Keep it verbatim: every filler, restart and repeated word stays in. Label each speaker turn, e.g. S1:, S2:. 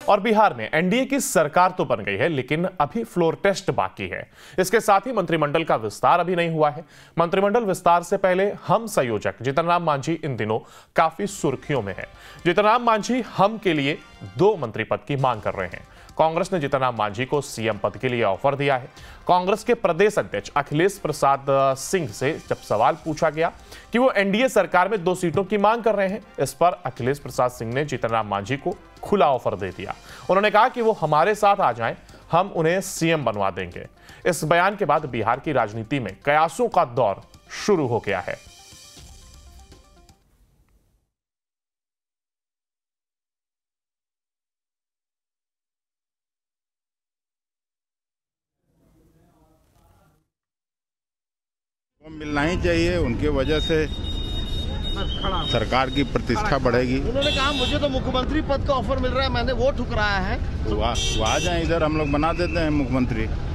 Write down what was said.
S1: और बिहार में एनडीए की सरकार तो बन गई है, लेकिन अभी फ्लोर टेस्ट बाकी है। इसके साथ ही मंत्रिमंडल का विस्तार अभी नहीं हुआ है। मंत्रिमंडल विस्तार से पहले हम संयोजक जीतन राम मांझी इन दिनों काफी सुर्खियों में है। जीतन राम मांझी हम के लिए दो मंत्री पद की मांग कर रहे हैं। कांग्रेस ने जीतन राम मांझी को सीएम पद के लिए ऑफर दिया है। कांग्रेस के प्रदेश अध्यक्ष अखिलेश प्रसाद सिंह से जब सवाल पूछा गया कि वो एनडीए सरकार में दो सीटों की मांग कर रहे हैं, इस पर अखिलेश प्रसाद सिंह ने जीतन राम मांझी को खुला ऑफर दे दिया। उन्होंने कहा कि वो हमारे साथ आ जाएं, हम उन्हें सीएम बनवा देंगे। इस बयान के बाद बिहार की राजनीति में कयासों का दौर शुरू हो गया है।
S2: मिलना ही चाहिए, उनके वजह से सरकार की प्रतिष्ठा बढ़ेगी।
S3: उन्होंने कहा मुझे तो मुख्यमंत्री पद का ऑफर मिल रहा है, मैंने वो ठुकराया है।
S2: तो आ जाए इधर, हम लोग बना देते हैं मुख्यमंत्री।